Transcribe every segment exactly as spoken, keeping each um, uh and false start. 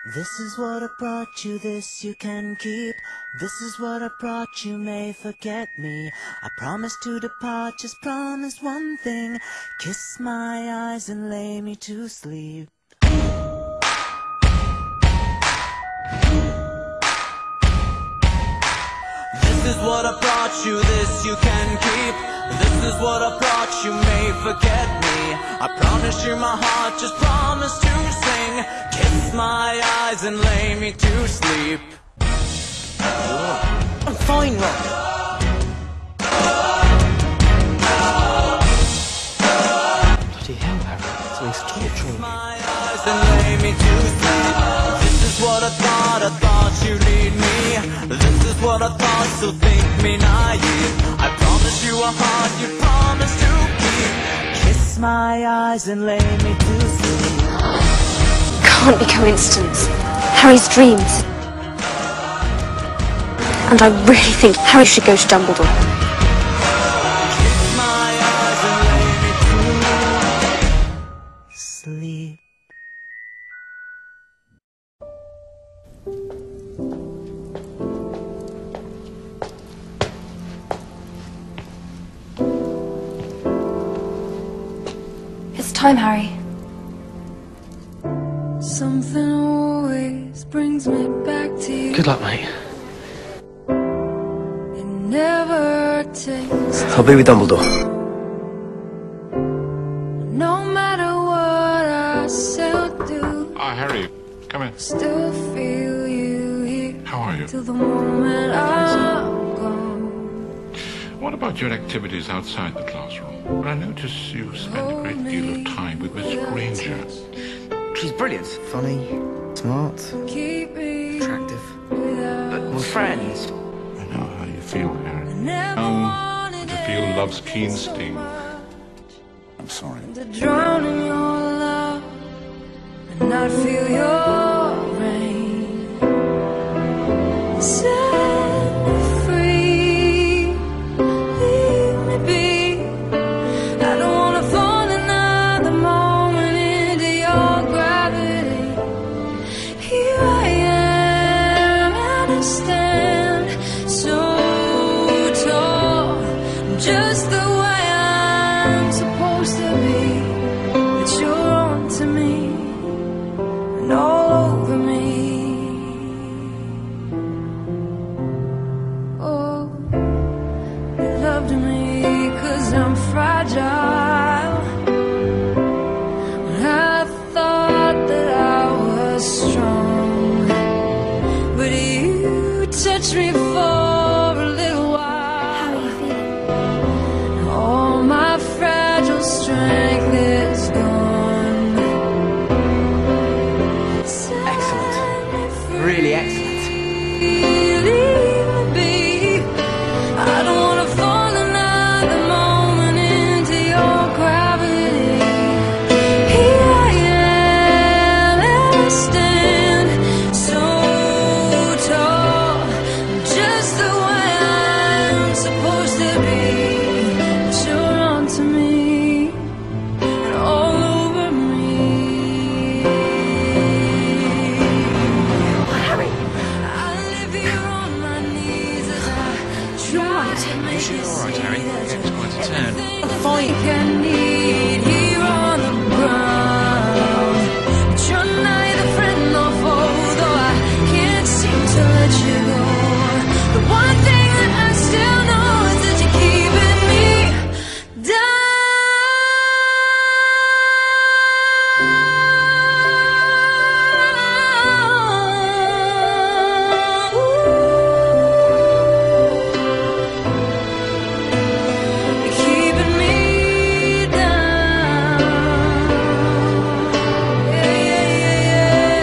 This is what I brought you, this you can keep. This is what I brought you, may forget me. I promise to depart, just promise one thing. Kiss my eyes and lay me to sleep. This is what I brought you, this you can keep. This is what I brought you, may forget me. I promise you my heart, just promise to sing. Kiss my eyes and lay me to sleep. I'm fine, Ronald. Bloody hell, Harry. Something's torturing me. My eyes and lay me to sleep. This is what I thought, I thought you'd lead me. This is what I thought, so think me naive. I promise you a heart you promise to keep. Kiss my eyes and lay me to sleep. Can't be coincidence. Harry's dreams. And I really think Harry should go to Dumbledore. Kiss my eyes and lay me to sleep. It's time, Harry. Something always brings me back to you. Good luck, mate. It never takes. I'll be with Dumbledore. No matter what I say or do, Ah, Harry, come in. still feel you here. How are you? Till the moment I'm gone. What about your activities outside the classroom? I notice you spend a great deal of time with Miss Granger. She's brilliant. Funny, smart, Keep me attractive. without. But we're friends. I know how you feel, Harry. Never Um, wanted to feel it love's keen so sting. much. I'm sorry. To drown in your love and not feel your rain. Set me free, leave me be. I don't wanna fall another moment into your gravity. Here I am and I stand so tall, just the way I'm supposed to be. But you're on to me and all over me. Oh, you loved me 'cause I'm fragile. When I thought that I was strong, but you touched me for a little while. How are you feeling? All my fragile strength is gone. Excellent. Really excellent. Leave me be. I don't wanna fall another moment into your gravity. Here I am and I stand so tall, just the way I'm supposed to be. But you're on to me and all over me. Harry, I live here on my knees as I try to make you All right, Harry. see It's quite a turn. everything I need here on the ground. But you're neither friend nor foe, though I can't seem to let you go. The one thing that I still know is that you're keeping me down. You're keeping me down. Yeah, yeah, yeah,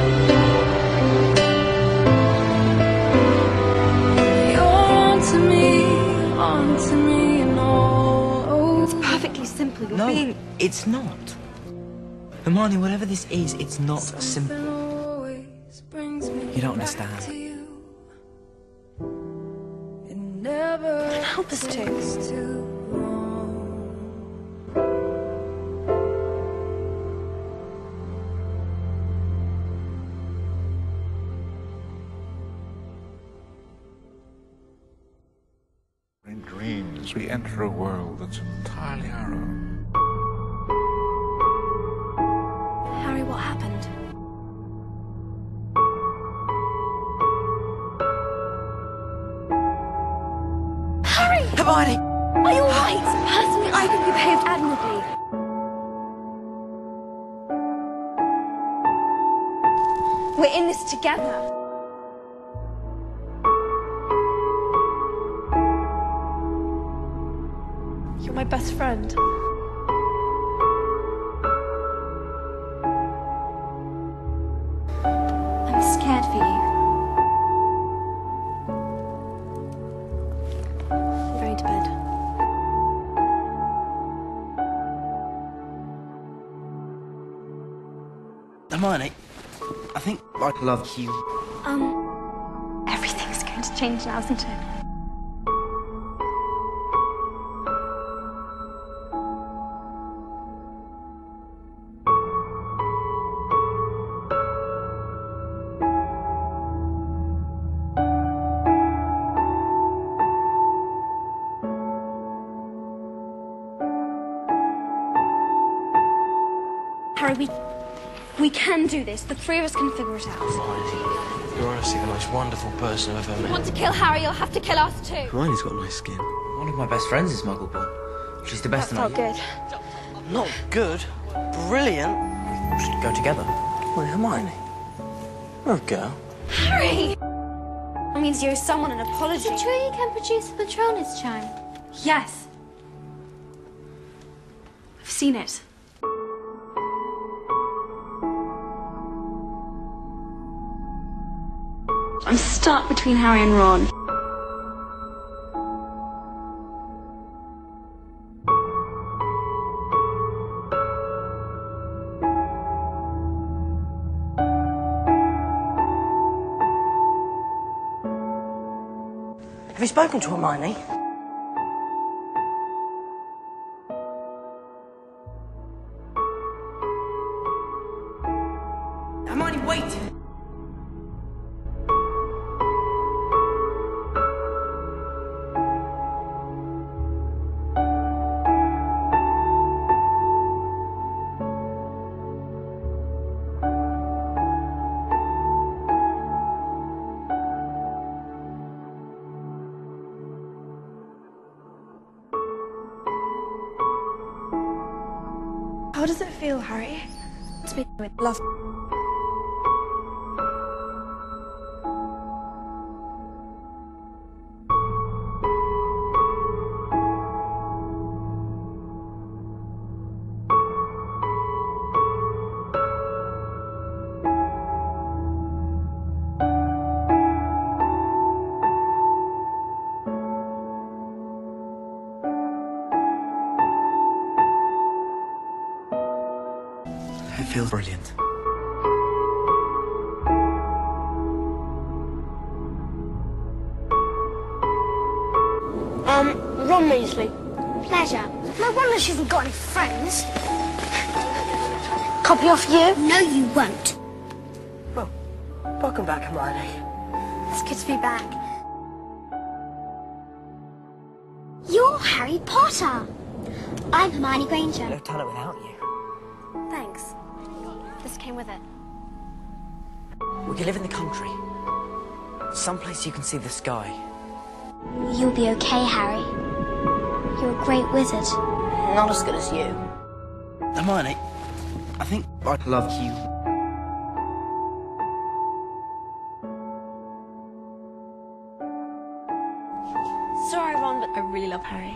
yeah. You're on to me, on to me, and all over. perfectly simple. You're No, being... it's not. Hermione, whatever this is, it's not simple. Always brings me You don't back understand. to you. It never help us to. takes too long. as we enter a world that's entirely our own. Harry, what happened? Harry! Hermione! Are you alright? Personally, I think you behaved admirably. We're in this together. You're my best friend. I'm scared for you. I'm going to bed. Hermione, I think I love you. Um, everything's going to change now, isn't it? Harry, we, we can do this. The three of us can figure it out. Hermione, you're honestly the most wonderful person I've ever If you met. want to kill Harry, you'll have to kill us too. Hermione's got nice skin. One of my best friends is Muggle-born. She's the best That's in our not year. good. Not good. Brilliant. We should go together. Wait, Hermione. You're a girl. Harry! That means you owe someone an apology. Is it true you can produce a Patronus charm? Yes. I've seen it. I'm stuck between Harry and Ron. Have you spoken to Hermione? Hermione, wait! How does it feel, Harry? To be with love. It feels brilliant. Um, Ron Weasley. Pleasure. No wonder she hasn't got any friends. Copy off you? No, you won't. Well, welcome back, Hermione. It's good to be back. You're Harry Potter. I'm Hermione Granger. I've done it without you. Thanks. This came with it. We can live in the country. Someplace you can see the sky. You'll be okay, Harry. You're a great wizard. Not as good as you. Hermione, I think I love you. Sorry, Ron, but I really love Harry.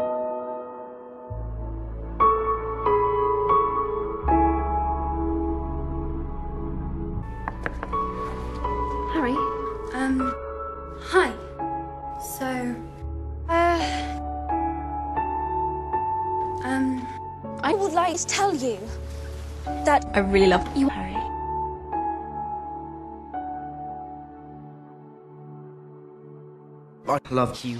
Harry, um, hi. So, uh, um, I would like to tell you that I really love you, Harry. I love you.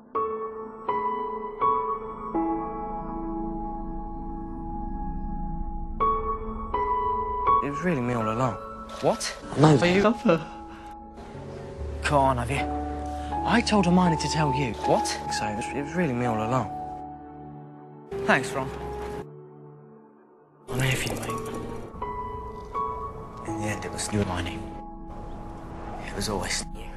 It was really me all along. What? No, but you love her. Come on, have you? I told Hermione to tell you. What? So it was, it was really me all along. Thanks, Ron. I'm here for you, mate. In the end, it was you, Hermione. It was always you.